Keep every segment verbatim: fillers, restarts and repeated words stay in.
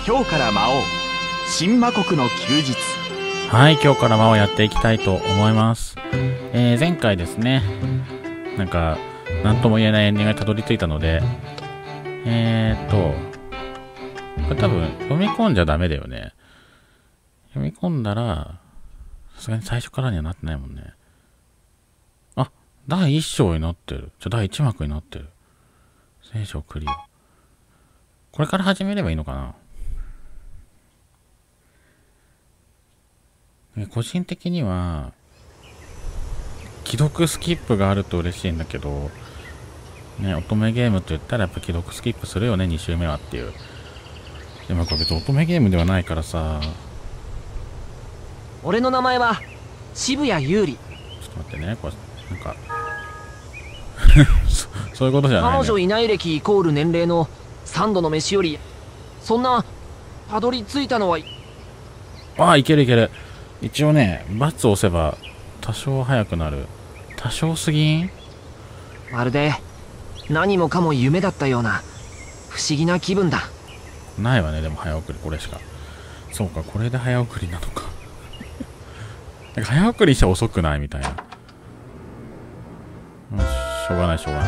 今日から魔王新魔国の休日。 はい、今日から魔王やっていきたいと思います。えー、前回ですね、なんか何とも言えないエンディングにたどり着いたので、えーっとこれ多分読み込んじゃダメだよね。読み込んだらさすがに最初からにはなってないもんね。あ、だいいっ章になってる。じゃだいいち幕になってる。聖書クリア。これから始めればいいのかな。個人的には既読スキップがあると嬉しいんだけどね、乙女ゲームと言ったらやっぱ既読スキップするよね、に周目はっていう。でもこれ別に乙女ゲームではないからさ。 俺の名前は渋谷優里。 ちょっと待ってね、これなんかそ, そういうことじゃない、ね、 彼女いない歴イコール年齢のさんどの飯よりそんなたどり着いたのは。 ああ、いけるいける。一応ね、バツ押せば多少早くなる。多少すぎん？ まるで何もかも夢だったような不思議な気分だ。 ないわね、でも早送りこれしか。そうか、これで早送りなのかなんか早送りして遅くないみたいな。よし、しょうがないしょうがない。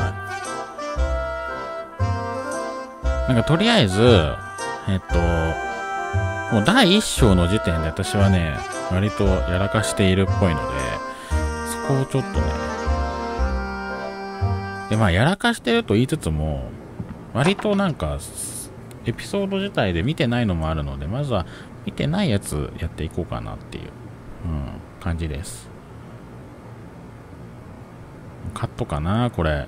なんかとりあえずえっともうだいいっ章の時点で私はね割とやらかしているっぽいので、そこをちょっとね。でまあやらかしてると言いつつも割となんかエピソード自体で見てないのもあるので、まずは見てないやつやっていこうかなっていう、うん、感じです。カットかなこれ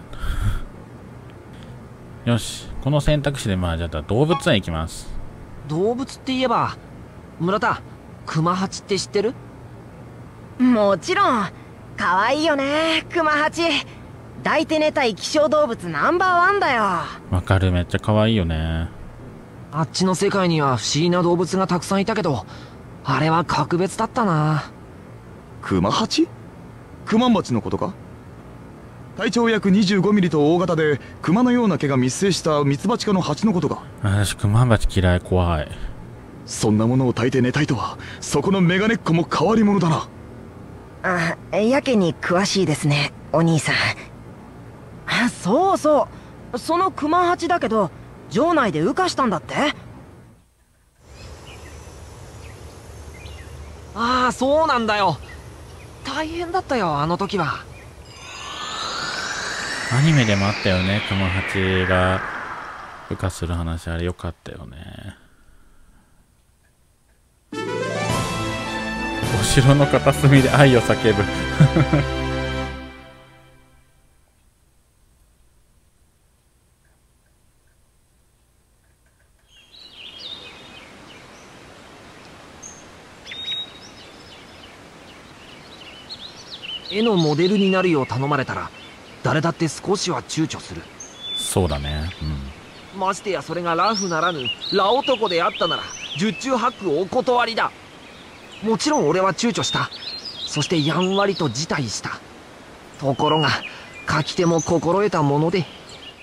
よし、この選択肢でまあじゃあ動物園行きます。 動物って言えば村田、クマハチって知ってる？ もちろん。かわいいよね、クマハチ。抱いて寝たい希少動物ナンバーワンだよ。 わかる、めっちゃ可愛いよね。 あっちの世界には不思議な動物がたくさんいたけど、あれは格別だったな。 クマハチ？クマンバチのことか？体長約にじゅうごミリと大型でクマのような毛が密生したミツバチ科のハチのことか？ 私クマンバチ嫌い、怖い。 そんなものを抱いて寝たいとは、そこのメガネっ子も変わり者だな。 あ、やけに詳しいですね、お兄さん。あ、そうそう、そのクマハチだけど城内で羽化したんだって。 ああ、そうなんだよ。大変だったよ、あの時は。 アニメでもあったよね、クマハチが羽化する話。あれよかったよね。お城の片隅で愛を叫ぶ絵のモデルになるよう頼まれたら誰だって少しは躊躇する。 そうだね、 うん、ましてやそれがラフならぬラ男であったなら十中八九お断りだ。もちろん俺は躊躇した。そしてやんわりと辞退した。ところが書き手も心得たもので。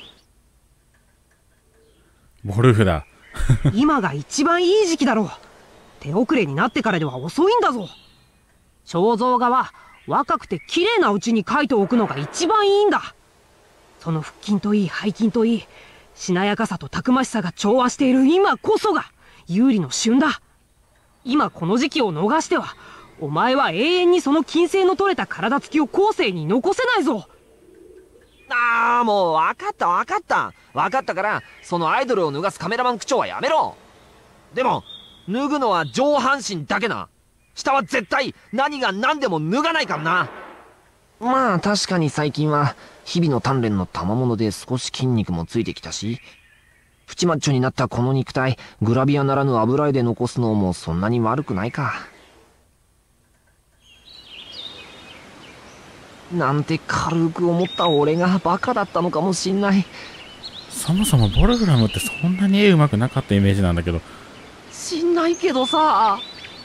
ボルフだ今が一番いい時期だろう。手遅れになってからでは遅いんだぞ。肖像画は若くて綺麗なうちに描いておくのが一番いいんだ。その腹筋といい背筋といいしなやかさとたくましさが調和している今こそが有利の旬だ。今この時期を逃してはお前は永遠にその金星の取れた体つきを後世に残せないぞ。 ああ、もう分かった分かった分かったから、そのアイドルを脱がすカメラマン口調はやめろ。でも脱ぐのは上半身だけな。下は絶対何が何でも脱がないからな。まあ確かに最近は日々の鍛錬の賜物で少し筋肉もついてきたし、プチマッチョになったこの肉体グラビアならぬ油絵で残すのもそんなに悪くないか。なんて軽く思った俺がバカだったのかもしんない。 そもそもボルフラムってそんなに絵うまくなかったイメージなんだけど。 しんないけどさ。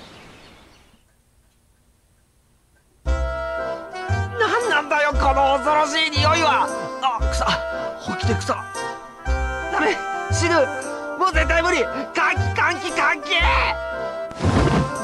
なんなんだよこの恐ろしい匂いは。あ、草、ほきて草。ダメ、死ぬ。もう絶対無理。換気換気換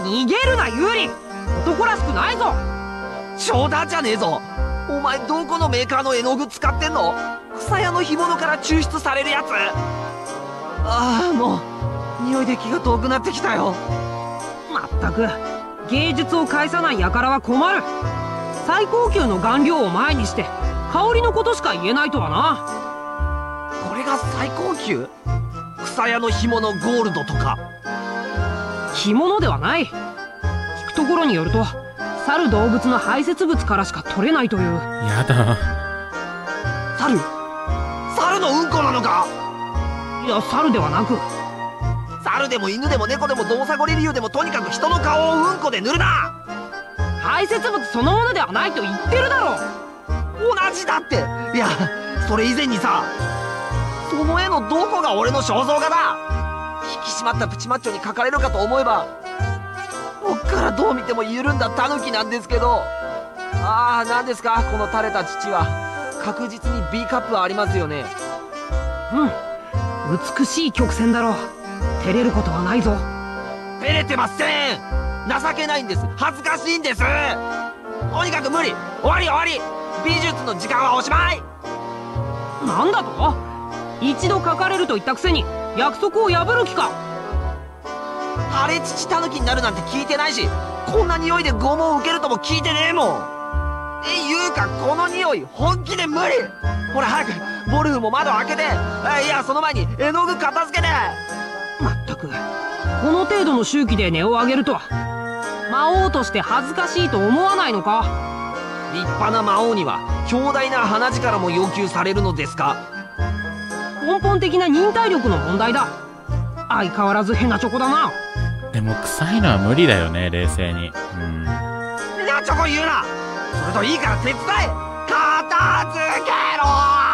逃げるなユーリ、男らしくないぞ。 冗談じゃねえぞ。お前どこのメーカーの絵の具使ってんの？草屋の干物から抽出されるやつ。ああ、もう匂いで気が遠くなってきたよ。 まったく芸術を介さない輩は困る。最高級の顔料を前にして香りのことしか言えないとはな。 これが最高級？草屋の干物ゴールドとか。 干物ではない。聞くところによると去る動物の排泄物からしか取れないという。 やだ。 猿？猿のうんこなのか？ いや、猿ではなく。 猿でも犬でも猫でもドウサゴリリュウでもとにかく人の顔をうんこで塗るな。 排泄物そのものではないと言ってるだろう。 同じだって。いや、それ以前にさ、その絵のどこが俺の肖像画だ。引き締まったプチマッチョに描かれるかと思えば、僕からどう見ても緩んだタヌキなんですけど。ああ、何ですかこの垂れた乳は。確実に B カップはありますよね。 うん、美しい曲線だろう。照れることはないぞ。 照れてません。情けないんです。恥ずかしいんです。とにかく無理。終わり終わり。美術の時間はおしまい。 なんだと？一度書かれると言ったくせに約束を破る気か。 腫れ乳タヌキになるなんて聞いてないし、こんな匂いで拷問を受けるとも聞いてねえもん。っていうかこの匂い本気で無理。ほら早くボルフも窓開けて。いや、その前に絵の具片付けて。 まったくこの程度の周期で値を上げるとは。魔王として恥ずかしいと思わないのか？ 立派な魔王には強大な鼻力も要求されるのですか？ 根本的な忍耐力の問題だ。相変わらず変なチョコだな。 でも臭いのは無理だよね、冷静に。うん。 なチョコ言うな。それといいから手伝え。片付けろ。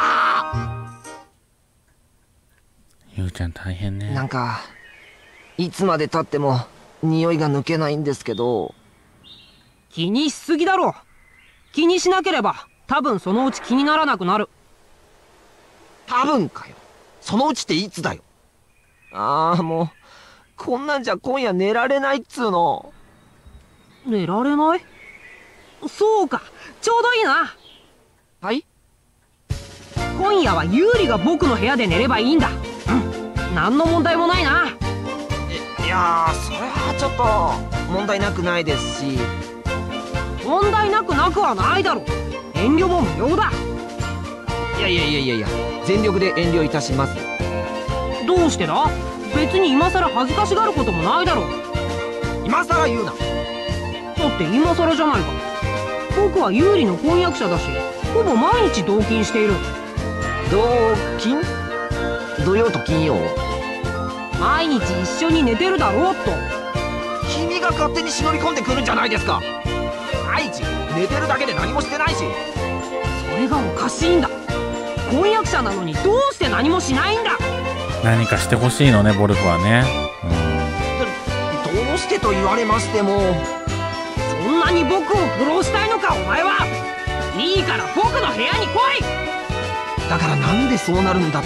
ゆうちゃん大変ね。 なんかいつまで経っても匂いが抜けないんですけど。 気にしすぎだろ。気にしなければ多分そのうち気にならなくなる。 多分かよ。そのうちっていつだよ。ああ、もうこんなんじゃ今夜寝られないっつうの。 寝られない？そうか、ちょうどいいな。 はい？ 今夜はユーリが僕の部屋で寝ればいいんだ。うん、何の問題もないな。 いやー、それはちょっと問題なくないですし。 問題なくなくはないだろう。遠慮も無用だ。 いやいやいやいやいや、全力で遠慮いたします。 どうしてだ？別に今さら恥ずかしがることもないだろう。 今さら言うな。 だって今さらじゃないか。僕はユーリの婚約者だし、ほぼ毎日同勤している。 同勤？土曜と金曜？ 毎日一緒に寝てるだろうと。 君が勝手に忍び込んでくるんじゃないですか。毎日寝てるだけで何もしてないし。 それがおかしいんだ。婚約者なのにどうして何もしないんだ。 何かしてほしいのね、ボルフはね。 うん。どうしてと言われましても。 そんなに僕を殺したいのかお前は。いいから僕の部屋に来い。 だからなんでそうなるんだ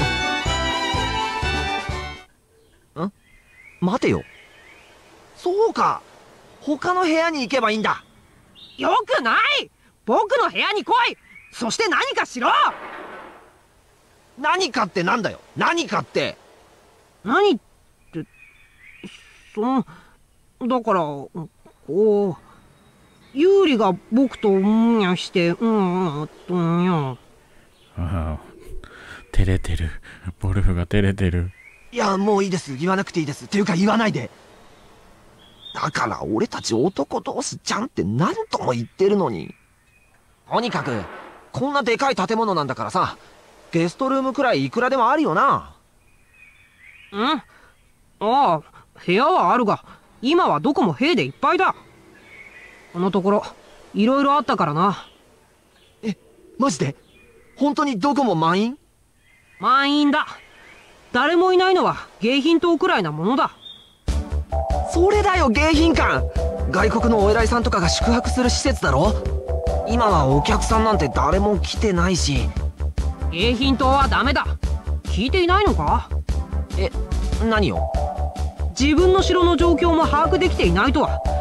と。ん？待てよ。そうか。他の部屋に行けばいいんだ。 よくない。僕の部屋に来い。そして何かしろ。 何かってなんだよ。何かって。 何って、その、だから、こう、ユーリが僕とうんやして、うんうん、うんや。 ああ、照れてる。ボルフが照れてる。 いや、もういいです。言わなくていいです。っていうか言わないで。だから俺たち男同士じゃんって何とも言ってるのに。とにかく、こんなでかい建物なんだからさ、ゲストルームくらいいくらでもあるよな。 うん。ああ、部屋はあるが、今はどこも兵でいっぱいだ。このところ、いろいろあったからな。 え、マジで？本当にどこも満員？ 満員だ。誰もいないのは迎賓棟くらいなものだ。 それだよ、迎賓館。外国のお偉いさんとかが宿泊する施設だろ。今はお客さんなんて誰も来てないし。 迎賓棟はダメだ。聞いていないのか？ え、何を？ 自分の城の状況も把握できていないとは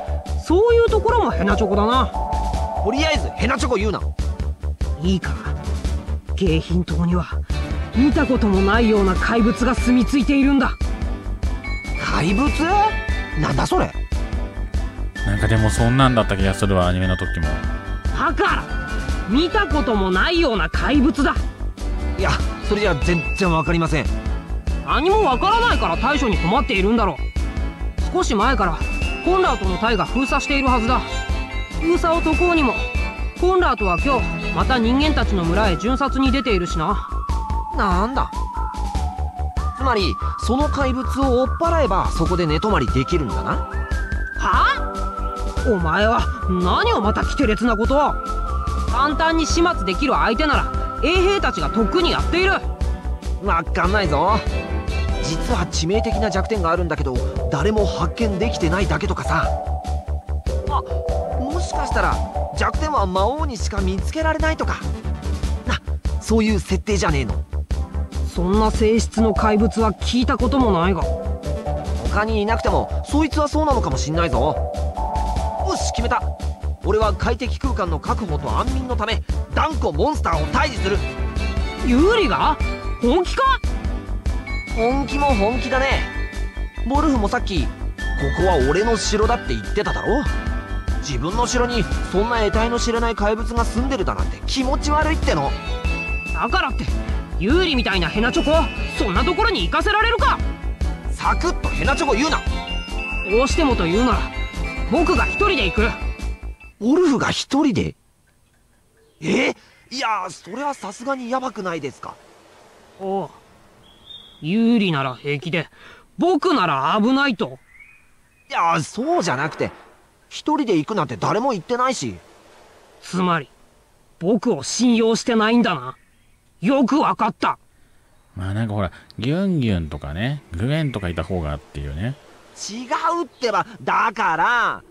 そういうところもヘナチョコだな。 とりあえずヘナチョコ言うな。 いいか、迎賓島には見たこともないような怪物が住み着いているんだ。 怪物？なんだそれ。 なんかでもそんなんだった気がするわ、アニメの時も。 だから見たこともないような怪物だ。 いや、それじゃ全然わかりません。 何もわからないから対処に困っているんだろう。少し前からコンラートの隊が封鎖しているはずだ。封鎖を解こうにも、コンラートは今日また人間たちの村へ巡察に出ているしな。 なんだ。つまりその怪物を追っ払えばそこで寝泊まりできるんだな。 はあ？お前は何をまた奇烈なことを。簡単に始末できる相手なら衛兵たちがとっくにやっている。 わかんないぞ。実は致命的な弱点があるんだけど誰も発見できてないだけとかさ。あ、もしかしたら弱点は魔王にしか見つけられないとかな、そういう設定じゃねえの。 そんな性質の怪物は聞いたこともないが。 他にいなくてもそいつはそうなのかもしんないぞ。よし、決めた。俺は快適空間の確保と安眠のため断固モンスターを退治する。 ユーリが本気か？ 本気も本気だね。ボルフもさっきここは俺の城だって言ってただろ。自分の城にそんな得体の知れない怪物が住んでるだなんて気持ち悪いっての。 だからってユーリみたいなヘナチョコをそんなところに行かせられるか。 サクッとヘナチョコ言うな。 どうしてもと言うなら僕が一人で行く。 ボルフが一人で？え？いや、それはさすがにヤバくないですか。 おう、ユーリなら平気で僕なら危ないと。 いや、そうじゃなくて一人で行くなんて誰も言ってないし。 つまり僕を信用してないんだな。よくわかった。 まあなんかほら、ギュンギュンとかね、グエンとかいた方がっていうね。 違うってば。だから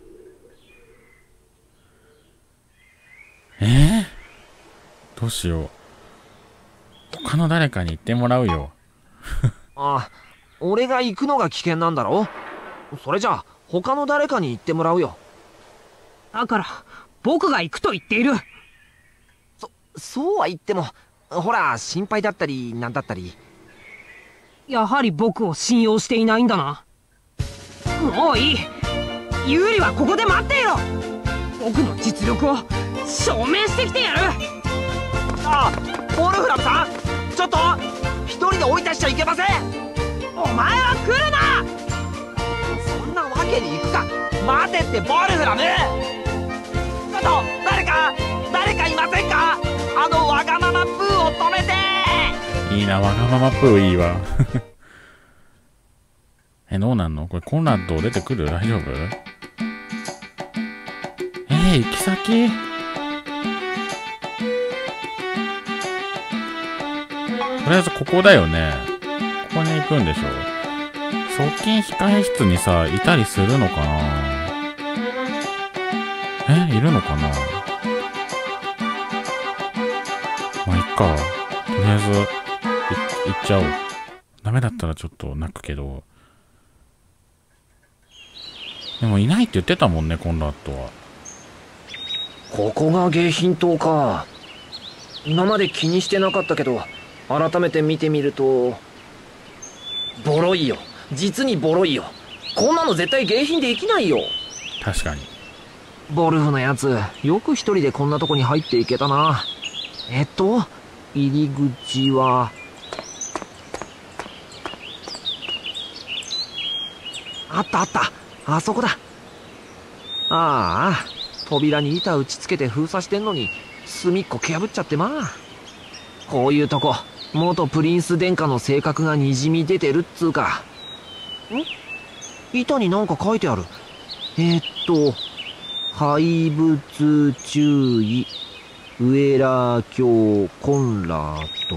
えー、どうしよう。他の誰かに言ってもらうよ。 あ、俺が行くのが危険なんだろ。それじゃあ他の誰かに言ってもらうよ。 だから僕が行くと言っている。 そ、そうは言ってもほら心配だったりなんだったり。 やはり僕を信用していないんだな。もういい。ユーリはここで待っていろ。僕の実力を証明してきてやる。 ああ、ボルフラムさん、ちょっと一人で追い出しちゃいけません。 お前は来るな。 そんなわけにいくか。待てってボルフラム。ちょっと誰か誰かいませんか。あのわがままプーを止めて。 いいな、わがままプーいいわ。え、どうなんのこれ、コンラッド出てくる？大丈夫？えー、行き先？とりあえずここだよね。ここに行くんでしょ。側近控え室にさ、いたりするのかな。え、いるのかな。まあ、いっか。とりあえず、い、行っちゃおう。ダメだったらちょっと泣くけど。でもいないって言ってたもんね、コンラッドは。 ここが迎賓塔か。今まで気にしてなかったけど改めて見てみるとボロいよ。実にボロいよ。こんなの絶対迎賓できないよ。 確かに。 ボルフのやつよく一人でこんなとこに入っていけたな。えっと入り口はあったあった。あそこだ。ああ、扉に板打ちつけて封鎖してんのに隅っこ蹴破っちゃってまあ。こういうとこ元プリンス殿下の性格がにじみ出てるっつうか。ん？板になんか書いてある。えー、っと怪物注意ウエラー卿コンラッド。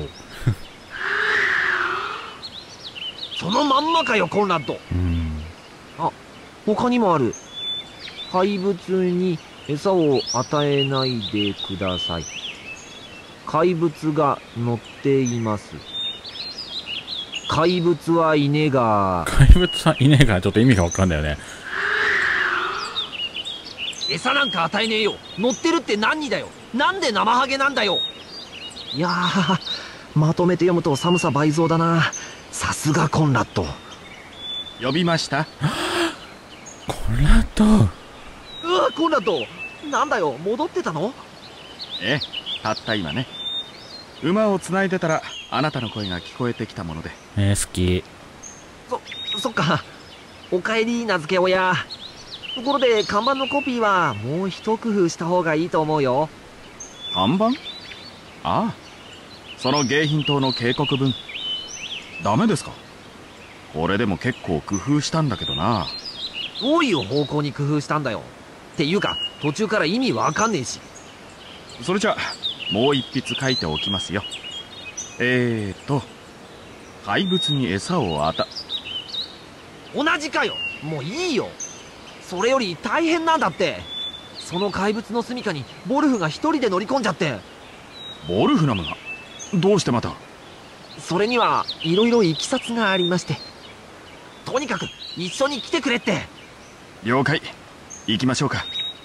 そのまんまかよ、コンラッド。 うん。 あ、他にもある。怪物に餌を与えないでください。怪物が乗っています。怪物はいねが。 怪物はいねがちょっと意味がわかんないよね。 餌なんか与えねえよ。乗ってるって何だよ。なんで生ハゲなんだよ。いやー、まとめて読むと寒さ倍増だな。さすがコンラッド。 呼びました。 コンラッド。 うわ、コンラッド。なんだよ、戻ってたの？ ええ、たった今ね。馬をつないでたらあなたの声が聞こえてきたもので。 えー、好き。 そ、そっか。おかえり、名付け親。ところで、看板のコピーはもう一工夫した方がいいと思うよ。 看板？ああ、その迎賓塔の警告文。ダメですか？これでも結構工夫したんだけどな。 どういう方向に工夫したんだよ。っていうか、途中から意味わかんねえし。 それじゃもう一筆書いておきますよ。えーと怪物に餌を与同じかよ。もういいよ。それより大変なんだって。その怪物の住処にボルフが一人で乗り込んじゃって。 ボルフナムが？どうしてまた？ それにはいろいろいきさつがありまして。とにかく一緒に来てくれって。 了解。行きましょうか。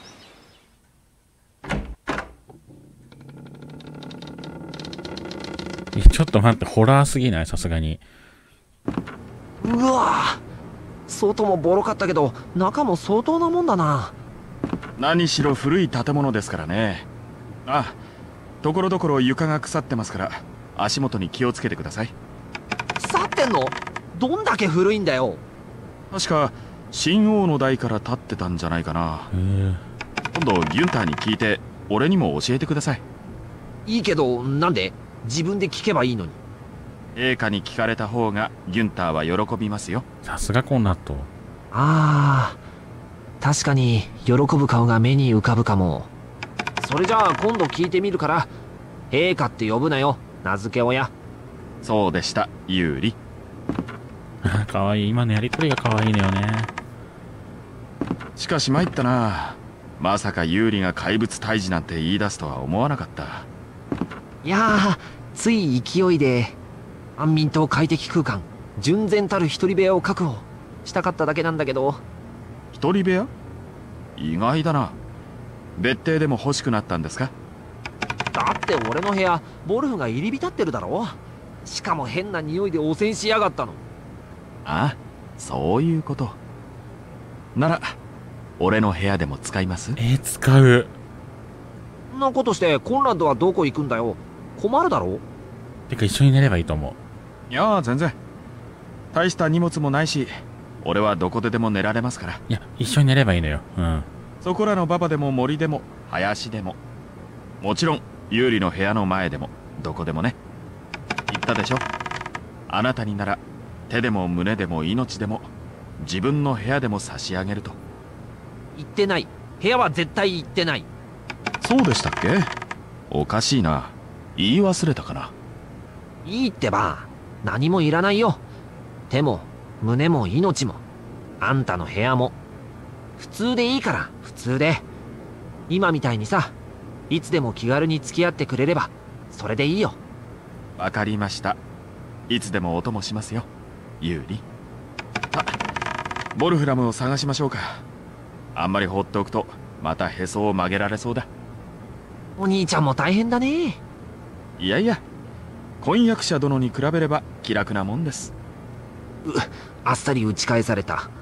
ちょっと待って、ホラーすぎない？さすがに。 うわぁ、外もボロかったけど中も相当なもんだな。 何しろ古い建物ですからね。あ、ところどころ床が腐ってますから足元に気をつけてください。 腐ってんの？どんだけ古いんだよ。 確か新王の代から建ってたんじゃないかな。今度ギュンターに聞いて俺にも教えてください。 いいけど、なんで？自分で聞けばいいのに。 陛下に聞かれた方がギュンターは喜びますよ。 さすがコンラッド。 ああ、確かに喜ぶ顔が目に浮かぶかも。それじゃあ今度聞いてみるから、陛下って呼ぶなよ、名付け親。 そうでした、ユーリ。 かわいい。今のやりとりがかわいいのよね。 しかし参ったな。まさかユーリが怪物退治なんて言い出すとは思わなかった。 いやー、つい勢いで安眠と快適空間、純然たる一人部屋を確保したかっただけなんだけど。 一人部屋？意外だな。別邸でも欲しくなったんですか？ だって俺の部屋ボルフが入り浸ってるだろ。しかも変な匂いで汚染しやがったの。 ああ、そういうこと。なら俺の部屋でも使います？ えー、使う。 そんなことしてコンラッドはどこ行くんだよ。困るだろ。 てか一緒に寝ればいいと思う。 いやー、全然大した荷物もないし俺はどこででも寝られますから。 いや、一緒に寝ればいいのよ。うん。 そこらの馬場でも森でも林でも、もちろん有利の部屋の前でもどこでもね。言ったでしょ。あなたになら手でも胸でも命でも自分の部屋でも差し上げると。 行ってない。部屋は絶対行ってない。 そうでしたっけ？おかしいな。言い忘れたかな。 いいってば。何もいらないよ。手も胸も命もあんたの部屋も普通でいいから。普通で今みたいにさ、いつでも気軽に付き合ってくれればそれでいいよ。 わかりました。いつでもお供しますよ、ユーリ。あ、ボルフラムを探しましょうか。あんまり放っておくとまたへそを曲げられそうだ。 お兄ちゃんも大変だね。 いやいや、婚約者殿に比べれば気楽なもんです。 う、あっさり打ち返された。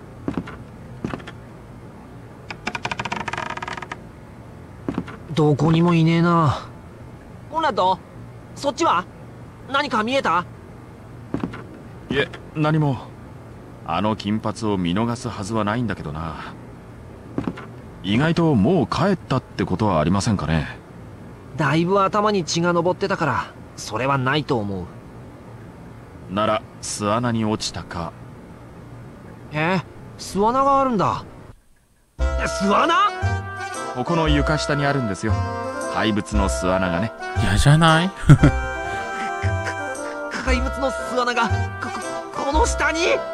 どこにもいねえな。コンラッド、そっちは何か見えた？ いえ、何も。あの金髪を見逃すはずはないんだけどな。意外ともう帰ったってことはありませんかね。 だいぶ頭に血が上ってたからそれはないと思う。 なら巣穴に落ちたか。 え、巣穴があるんだ。巣穴？ ここの床下にあるんですよ、怪物の巣穴がね。 嫌じゃない？ 怪物の巣穴がこ、こ、この下に？ え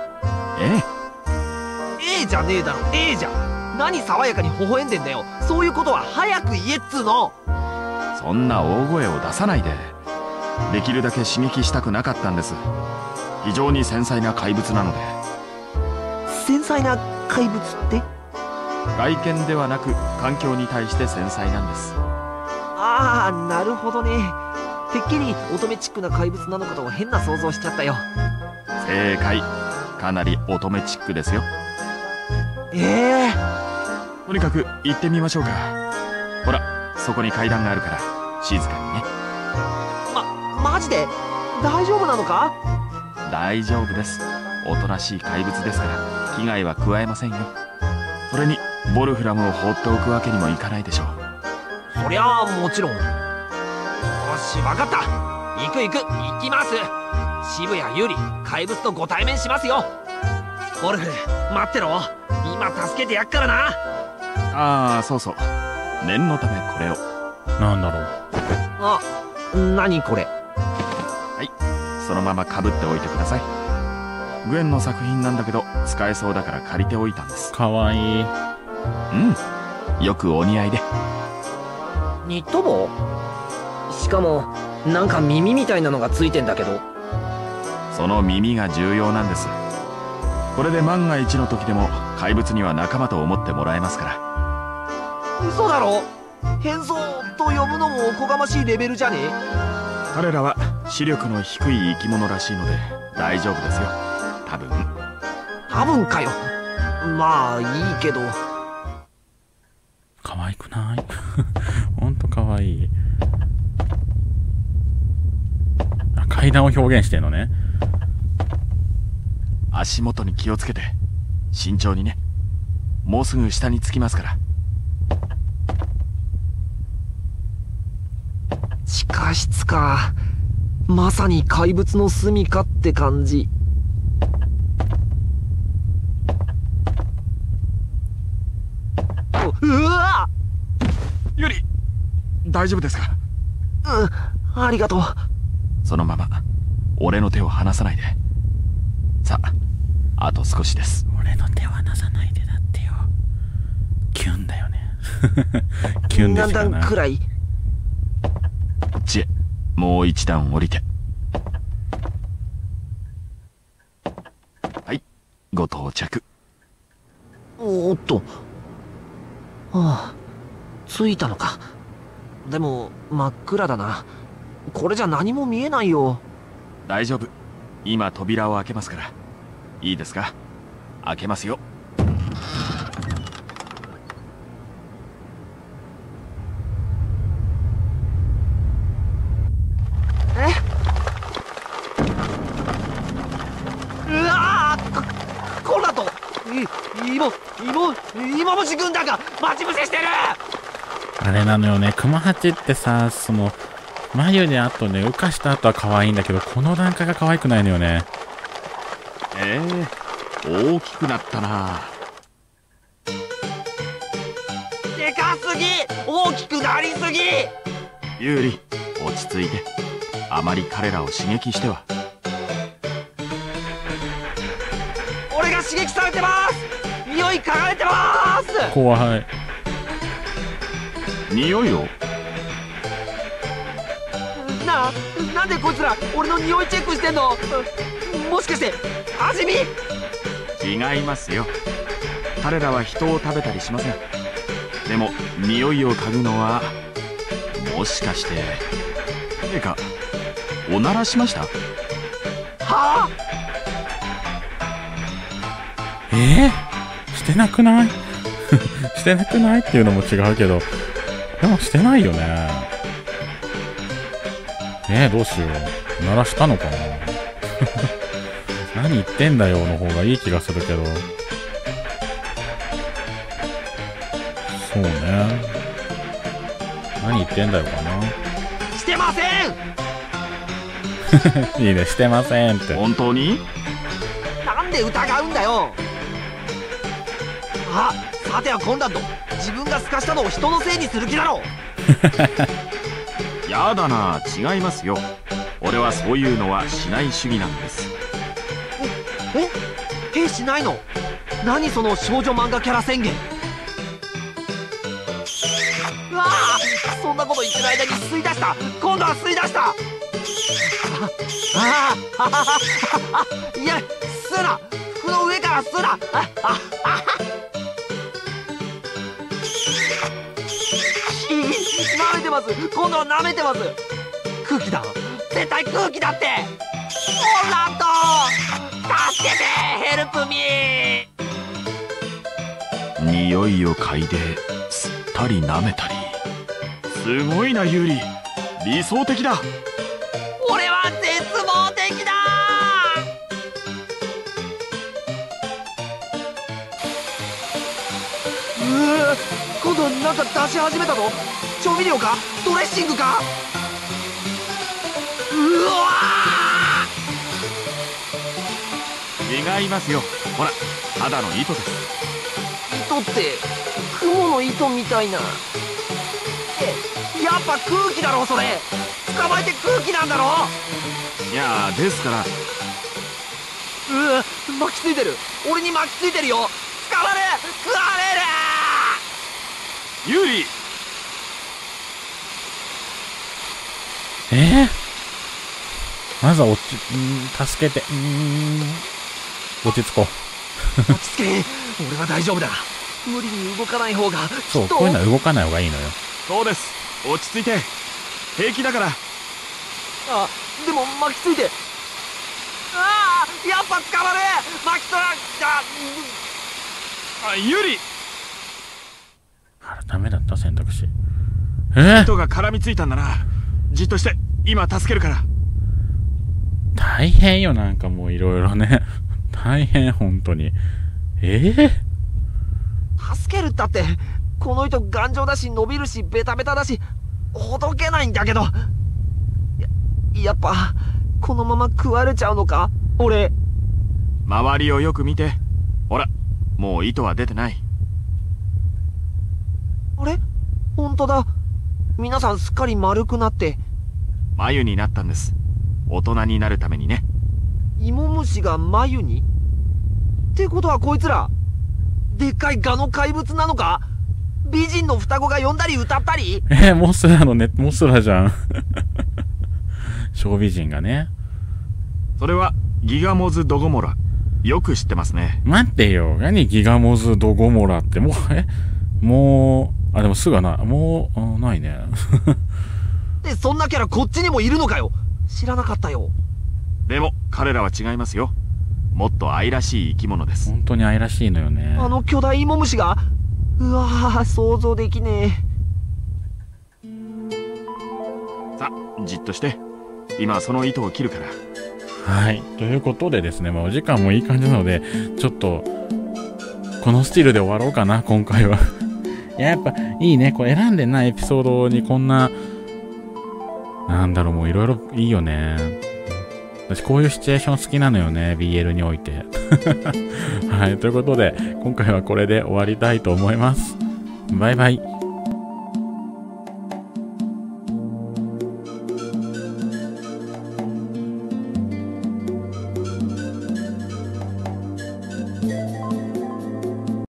え。ええじゃねえだろ、ええじゃん。何爽やかに微笑んでんだよ。そういうことは早く言えっつーの。 そんな大声を出さないで。できるだけ刺激したくなかったんです。非常に繊細な怪物なので。 繊細な怪物って？ 外見ではなく環境に対して繊細なんです。 ああ、なるほどね。てっきり乙女チックな怪物なのかと変な想像しちゃったよ。 正解。かなり乙女チックですよ。 ええとにかく行ってみましょうか。ほら、そこに階段があるから静かにね。 ま、マジで大丈夫なのか？ 大丈夫です。おとなしい怪物ですから危害は加えませんよ。それにボルフラムを放っておくわけにもいかないでしょう。 そりゃあもちろん。よし、わかった。行く行く行きます。渋谷優里、怪物とご対面しますよ。ボルフ、待ってろ。今助けてやっからな。 ああ、そうそう、念のためこれを。 なんだろう。 あ、何これ。 はい、そのままかぶっておいてください。グエンの作品なんだけど使えそうだから借りておいたんです。 かわいい。 うん、よくお似合いで。 ニット帽？しかもなんか耳みたいなのがついてんだけど。 その耳が重要なんです。これで万が一の時でも怪物には仲間と思ってもらえますから。 嘘だろ。変装と呼ぶのもおこがましいレベルじゃねえ。 彼らは視力の低い生き物らしいので大丈夫ですよ、多分。 多分かよ。まあいいけど。 可愛くないほんと可愛い。あ、階段を表現してんのね。 足元に気をつけて慎重にね。もうすぐ下に着きますから。 地下室か。まさに怪物の住処って感じ。うわっ！ ユリ、大丈夫ですか？ うん、ありがとう。 そのまま俺の手を離さないで。さあ、あと少しです。 俺の手を離さないでだってよ。キュンだよねキュンでしかない。 何段くらい？ こっちへもう一段降りて。はい、ご到着。 おーっと。はあ、着いたのか。でも真っ暗だな。これじゃ何も見えないよ。 大丈夫、今扉を開けますから。いいですか？開けますよ。 え？うわー！ココンラッド！い、イモ、イモ、イモムシ軍団が待ち伏せしてる！ あれなのよね、熊八ってさ、その眉であとね、浮かした後は可愛いんだけど、この段階が可愛くないのよね。 ええー、大きくなったな。 でかすぎ！大きくなりすぎ！ ユーリ、落ち着いて。あまり彼らを刺激しては。 俺が刺激されてます！匂い嗅がれてます！ 怖い。 匂いを？ なあ、なんでこいつら俺の匂いチェックしてんの？もしかして味見？ 違いますよ。彼らは人を食べたりしません。でも匂いを嗅ぐのは、もしかして。てか、おならしました？はあ？ えー、してなくないしてなくないっていうのも違うけど、でもしてないよね。えー、どうしよう。鳴らしたのかな何言ってんだよの方がいい気がするけど。そうね。何言ってんだよかな。 してませんいいね、してませんって。 本当に？ なんで疑うんだよ。あ、さてはコンラッド、自分がすかしたのを人のせいにする気だろ。 やだな、違いますよ。俺はそういうのはしない主義なんです。 ええ兵しないの？何その少女漫画キャラ宣言。うわあ、そんなこと言ってる間に吸い出した。今度は吸い出した。ああああ、いや、吸うな。服の上から吸うな。あああます。今度は舐めてます。空気だ。絶対空気だって。オランド助けてヘルプミー。 匂いを嗅いで吸ったり舐めたり。すごいなユーリ、理想的だ。 俺は絶望的だ。うー、今度はなんか出し始めたぞ。調味料かドレッシングか。うわー、違いますよ。ほら、ただの糸です。 糸って雲の糸みたいな。え、やっぱ空気だろそれ。捕まえて空気なんだろ。 いやー、ですから。 うわ、巻きついてる。俺に巻きついてるよ。捕まれ、食われる。 ユーリ、 えー、まずは落ち、んー助けて、うーん、落ち着こう。 落ち着け。俺は大丈夫だ。無理に動かない方がきっと。 そう、こういうのは動かない方がいいのよ。 そうです。落ち着いて。平気だから。 あ、でも巻きついて。ああ、やっぱ捕まれ。巻き取ら、あ、 あ、ユーリ、 あれ、ダメだった選択肢。えー、 糸が絡みついたんだな。じっとして、今助けるから。 大変よ、なんかもういろいろね。大変、本当に。ええ助けるったって、この糸頑丈だし伸びるしベタベタだしほどけないんだけど。や、やっぱこのまま食われちゃうのか俺。 周りをよく見て。ほら、もう糸は出てない。 あれ、本当だ。皆さんすっかり丸くなって眉になったんです。大人になるためにね。 芋虫が眉にってことは、こいつらでっかいガの怪物なのか。美人の双子が呼んだり歌ったり。 えー、モスラのね、モスラじゃん。小美人がね。 それはギガモズドゴモラ。よく知ってますね。 待ってよ。何ギガモズドゴモラって。もう、えもう、あ、でもすぐはない。もう、あ、ないね。 で、そんなキャラこっちにもいるのかよ。知らなかったよ。 でも彼らは違いますよ。もっと愛らしい生き物です。 本当に愛らしいのよね。 あの巨大芋虫が。うわー、想像できねえ。 さあ、じっとして。今その糸を切るから。 はい。ということでですね、まあ、お時間もいい感じなので、ちょっと、このスティルで終わろうかな、今回は。いや、やっぱ、いいね。これ選んでないエピソードにこんな、なんだろう、もういろいろいいよね。私こういうシチュエーション好きなのよね、ビーエル において。はい。ということで、今回はこれで終わりたいと思います。バイバイ。